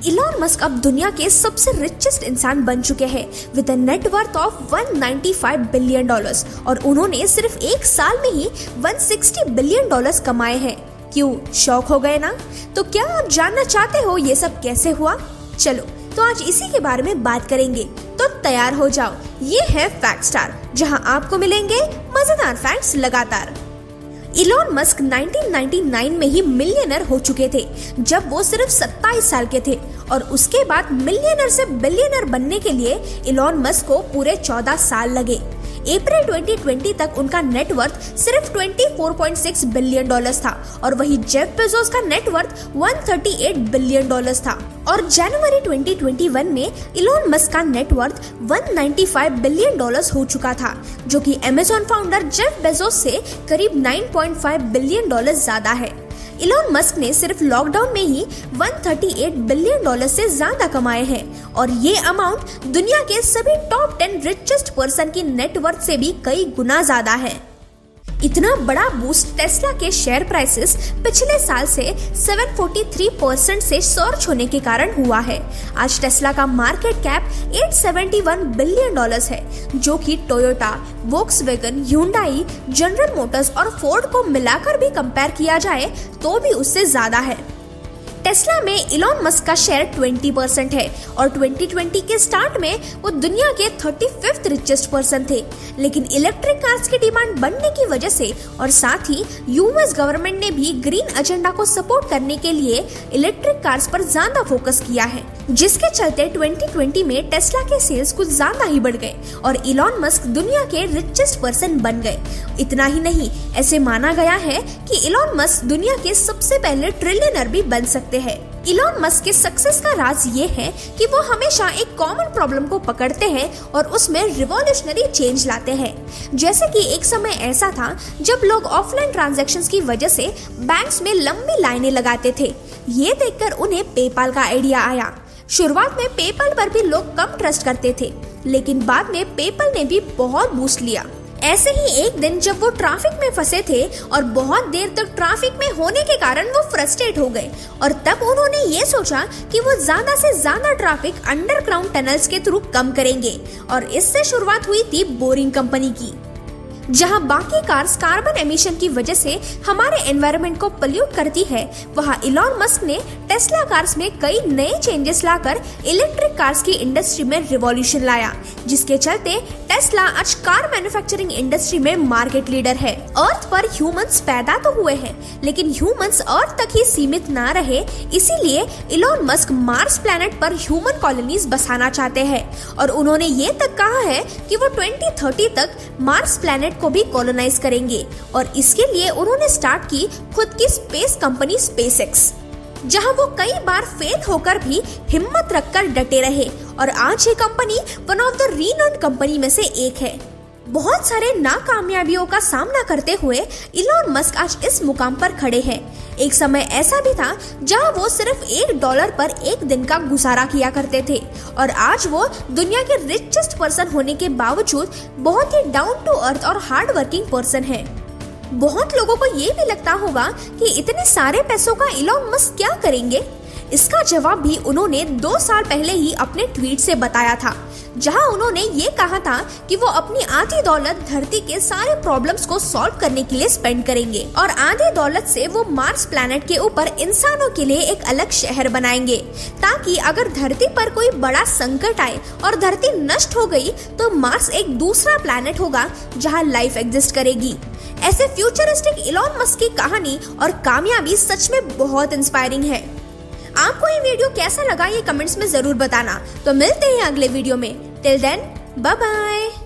Elon Musk अब दुनिया के सबसे रिचेस्ट इंसान बन चुके हैं with a net worth of $195 billion और उन्होंने सिर्फ एक साल में ही $160 बिलियन कमाए हैं। क्यों, शौक हो गए ना? तो क्या आप जानना चाहते हो ये सब कैसे हुआ? चलो तो आज इसी के बारे में बात करेंगे, तो तैयार हो जाओ। ये है फैक्ट स्टार, जहां आपको मिलेंगे मजेदार फैक्ट्स लगातार। इलॉन मस्क 1999 में ही मिलियनर हो चुके थे जब वो सिर्फ 27 साल के थे, और उसके बाद मिलियनर से बिलियनर बनने के लिए इलॉन मस्क को पूरे 14 साल लगे। अप्रैल 2020 तक उनका नेटवर्थ सिर्फ $24.6 बिलियन था, और वही जेफ बेजोस का नेटवर्थ $138 बिलियन था। और जनवरी 2021 में इलॉन मस्क का नेटवर्थ $195 बिलियन हो चुका था, जो कि अमेज़न फाउंडर जेफ बेजोस से करीब $9.5 बिलियन ज्यादा है। इलॉन मस्क ने सिर्फ लॉकडाउन में ही $138 बिलियन से ज्यादा कमाए हैं, और ये अमाउंट दुनिया के सभी टॉप 10 रिचेस्ट पर्सन की नेटवर्थ से भी कई गुना ज्यादा है। इतना बड़ा बूस्ट टेस्ला के शेयर प्राइसेस पिछले साल से 743% से सर्ज होने के कारण हुआ है। आज टेस्ला का मार्केट कैप $871 बिलियन है, जो कि Toyota, Volkswagen, Hyundai, General Motors और फोर्ड को मिलाकर भी कंपेयर किया जाए तो भी उससे ज्यादा है। टेस्ला में इलॉन मस्क का शेयर 20% है, और 2020 के स्टार्ट में वो दुनिया के 35th रिचेस्ट पर्सन थे। लेकिन इलेक्ट्रिक कार्स की डिमांड बढ़ने की वजह से और साथ ही यूएस गवर्नमेंट ने भी ग्रीन एजेंडा को सपोर्ट करने के लिए इलेक्ट्रिक कार्स पर ज्यादा फोकस किया है, जिसके चलते 2020 में टेस्ला के सेल्स कुछ ज्यादा ही बढ़ गए और इलॉन मस्क दुनिया के रिचेस्ट पर्सन बन गए। इतना ही नहीं, ऐसे माना गया है कि इलॉन मस्क दुनिया के सबसे पहले ट्रिलियनर भी बन सकते हैं। इलॉन मस्क के सक्सेस का राज ये है कि वो हमेशा एक कॉमन प्रॉब्लम को पकड़ते हैं और उसमें रिवॉल्यूशनरी चेंज लाते हैं। जैसे कि एक समय ऐसा था जब लोग ऑफलाइन ट्रांजैक्शंस की वजह से बैंक्स में लंबी लाइनें लगाते थे। ये देखकर उन्हें पेपाल का आइडिया आया। शुरुआत में पेपाल पर भी लोग कम ट्रस्ट करते थे, लेकिन बाद में पेपाल ने भी बहुत बूस्ट लिया। ऐसे ही एक दिन जब वो ट्रैफिक में फंसे थे और बहुत देर तक ट्रैफिक में होने के कारण वो फ्रस्ट्रेट हो गए, और तब उन्होंने ये सोचा कि वो ज्यादा से ज्यादा ट्रैफिक अंडरग्राउंड टनल्स के थ्रू कम करेंगे, और इससे शुरुआत हुई थी बोरिंग कंपनी की। जहां बाकी कार्स कार्बन एमिशन की वजह से हमारे एनवायरनमेंट को पोल्यूट करती है, वहां इलॉन मस्क ने टेस्ला कार्स में कई नए चेंजेस लाकर इलेक्ट्रिक कार्स की इंडस्ट्री में रिवॉल्यूशन लाया, जिसके चलते टेस्ला आज कार मैन्युफैक्चरिंग इंडस्ट्री में मार्केट लीडर है। अर्थ पर ह्यूमंस पैदा तो हुए हैं, लेकिन ह्यूमंस अर्थ तक ही सीमित ना रहे, इसीलिए इलॉन मस्क मार्स प्लैनेट पर ह्यूमन कॉलोनीज बसाना चाहते हैं, और उन्होंने ये तक कहा है कि वो 2030 तक मार्स प्लैनेट को भी कॉलोनाइज करेंगे, और इसके लिए उन्होंने स्टार्ट की खुद की स्पेस कंपनी स्पेसएक्स, जहां वो कई बार फेल होकर भी हिम्मत रखकर डटे रहे, और आज ये company one of the renowned company में से एक है। बहुत सारे नाकामयाबियों का सामना करते हुए इलॉन मस्क आज इस मुकाम पर खड़े हैं। एक समय ऐसा भी था जहां वो सिर्फ $1 पर एक दिन का गुजारा किया करते थे, और आज वो दुनिया के रिचेस्ट पर्सन होने के बावजूद बहुत ही डाउन टू अर्थ और हार्ड वर्किंग पर्सन है। बहुत लोगों को ये भी लगता होगा कि इतने सारे पैसों का इलॉन मस्क क्या करेंगे। इसका जवाब भी उन्होंने 2 साल पहले ही अपने ट्वीट से बताया था, जहां उन्होंने ये कहा था कि वो अपनी आधी दौलत धरती के सारे प्रॉब्लम्स को सॉल्व करने के लिए स्पेंड करेंगे, और आधी दौलत से वो मार्स प्लैनेट के ऊपर इंसानों के लिए एक अलग शहर बनाएंगे, ताकि अगर धरती पर कोई बड़ा संकट आए और धरती नष्ट हो गई तो मार्स एक दूसरा प्लैनेट होगा जहां लाइफ एग्जिस्ट करेगी। ऐसे फ्यूचरिस्टिक इलॉन मस्क की कहानी और कामयाबी सच में बहुत इंस्पायरिंग है। आपको ये वीडियो कैसा लगा ये कमेंट्स में जरूर बताना। तो मिलते हैं अगले वीडियो में। Till then, bye bye.